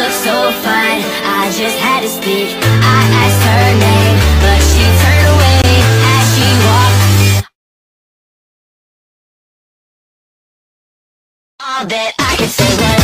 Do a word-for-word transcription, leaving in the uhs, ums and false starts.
looked so fine, I just had to speak. I asked her name, but she turned away as she walked. All that I could say was